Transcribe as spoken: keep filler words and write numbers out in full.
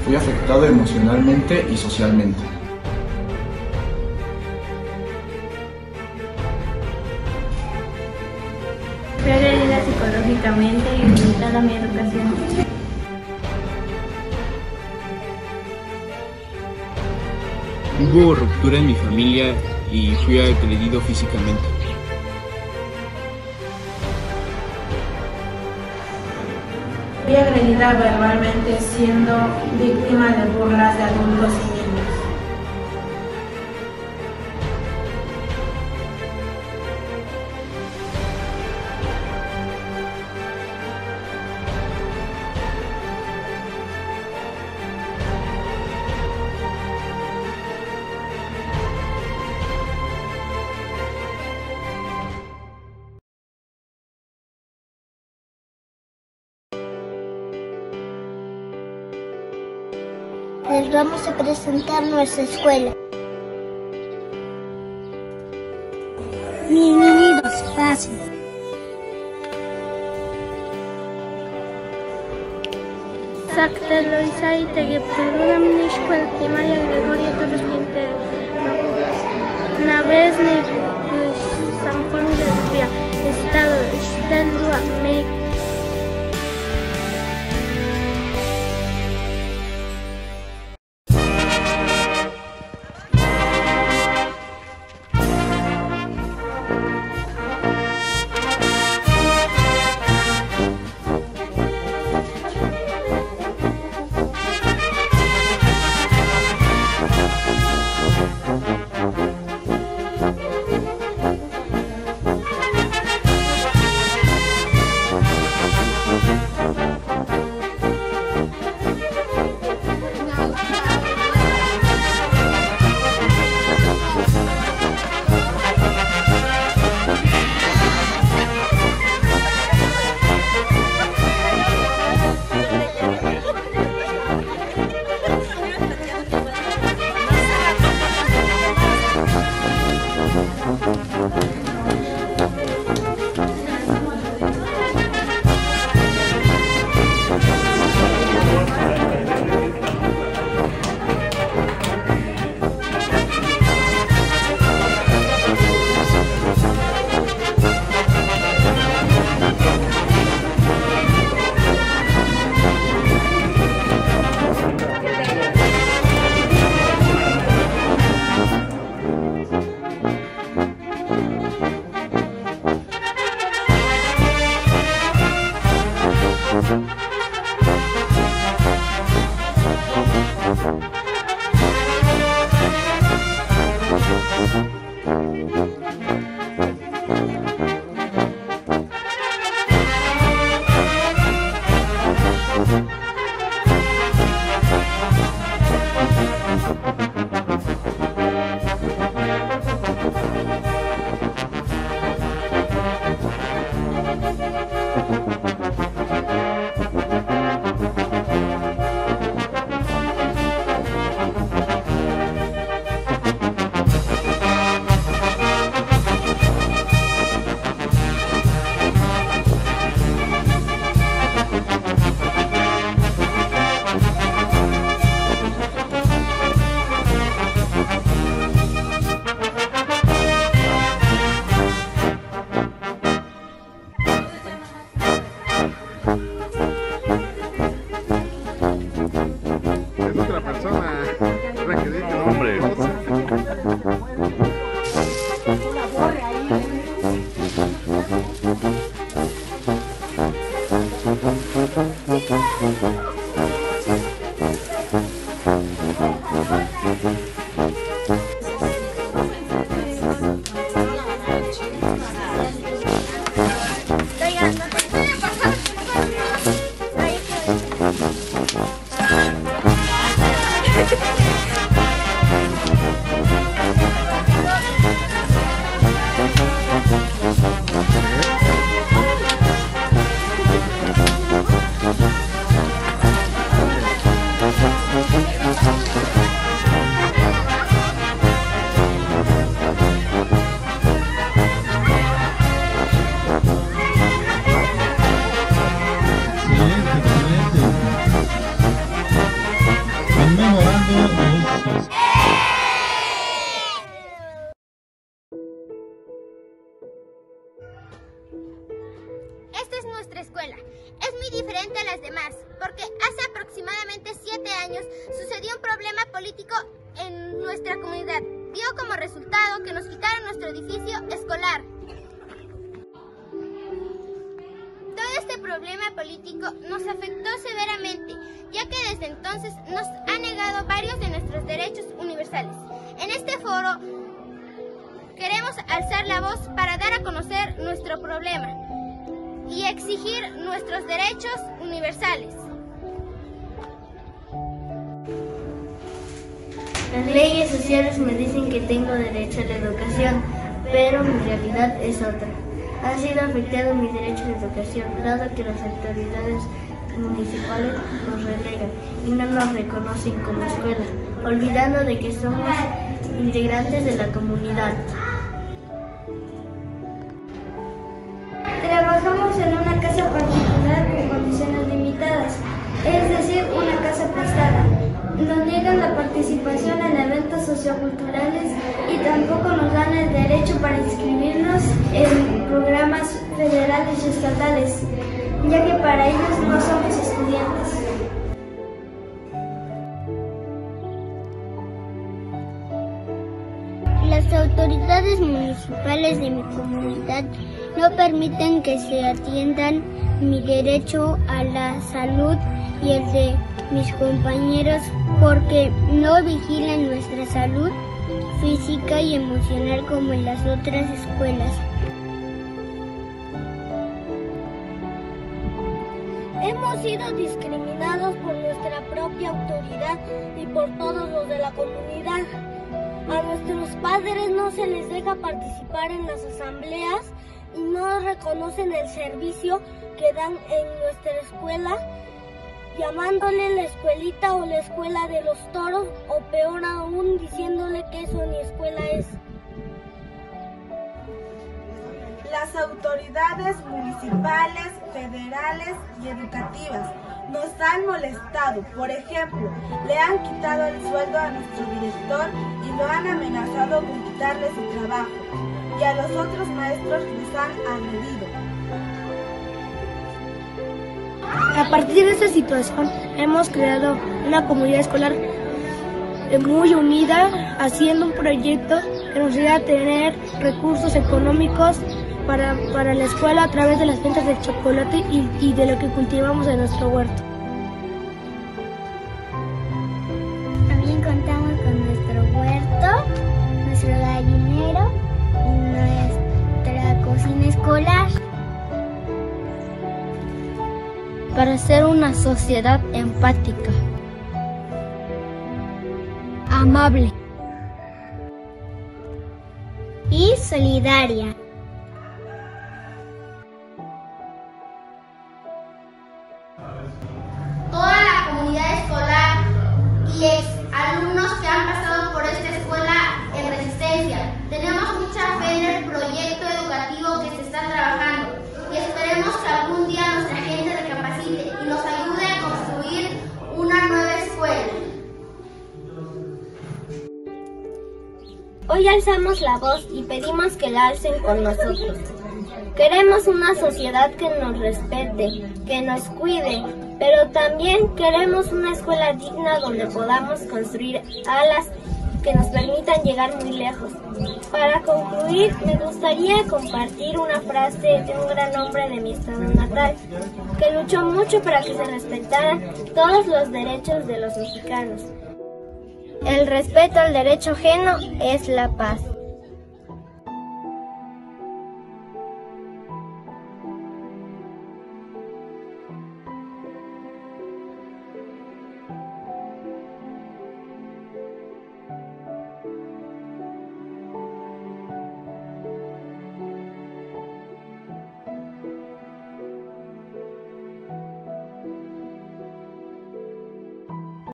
Fui afectado emocionalmente y socialmente. Fui agredida psicológicamente y limitada mi educación. Hubo ruptura en mi familia y fui agredido físicamente. Fui agredida verbalmente, siendo víctima de burlas de adultos y niños. Les vamos a presentar nuestra escuela. Bienvenidos, pasen. Sactelo y Saite, perdona mi escuela primaria Gregorio Torres Quintero. Una vez ni San Juan de Ría, Estado de México. Mejorando Educación. Esta es nuestra escuela. Es muy diferente a las demás, porque hace aproximadamente siete años sucedió un problema político en nuestra comunidad. Dio como resultado que nos quitaron nuestro edificio escolar. Todo este problema político nos afectó severamente, ya que desde entonces nos ha negado varios de nuestros derechos universales. En este foro queremos alzar la voz para dar a conocer nuestro problema y exigir nuestros derechos universales. Las leyes sociales me dicen que tengo derecho a la educación, pero mi realidad es otra. Han sido afectados mis derechos de educación, dado que las autoridades municipales nos relegan y no nos reconocen como escuela, olvidando de que somos integrantes de la comunidad. Trabajamos en una casa particular con condiciones limitadas, es decir, una casa prestada. Nos niegan la participación en eventos socioculturales y tampoco nos dan el derecho para inscribirnos en programas federales y estatales, ya que para ellos no somos estudiantes. Las autoridades municipales de mi comunidad no permiten que se atiendan mi derecho a la salud y el de mis compañeros porque no vigilan nuestra salud física y emocional como en las otras escuelas. Hemos sido discriminados por nuestra propia autoridad y por todos los de la comunidad. A nuestros padres no se les deja participar en las asambleas y no reconocen el servicio que dan en nuestra escuela, llamándole la escuelita o la escuela de los toros, o peor aún, diciéndole que eso ni escuela es. Las autoridades municipales, federales y educativas nos han molestado. Por ejemplo, le han quitado el sueldo a nuestro director y lo han amenazado con quitarle su trabajo. Y a los otros maestros los han agredido. A partir de esta situación hemos creado una comunidad escolar muy unida, haciendo un proyecto que nos ayuda a tener recursos económicos para, para la escuela a través de las ventas de chocolate y, y de lo que cultivamos en nuestro huerto. También contamos con nuestro huerto, nuestro gallinero y nuestra cocina escolar. Para ser una sociedad empática, amable y solidaria. Toda la comunidad escolar y ex alumnos que han pasado por esta escuela en Resistencia, tenemos mucha fe en el proyecto educativo que se está trabajando y esperemos que algún día nuestra gente recapacite y nos ayude a construir una nueva escuela. Hoy alzamos la voz y pedimos que la alcen con nosotros. Queremos una sociedad que nos respete, que nos cuide, pero también queremos una escuela digna donde podamos construir alas que nos permitan llegar muy lejos. Para concluir, me gustaría compartir una frase de un gran hombre de mi estado natal, que luchó mucho para que se respetaran todos los derechos de los mexicanos. el respeto al derecho ajeno es la paz.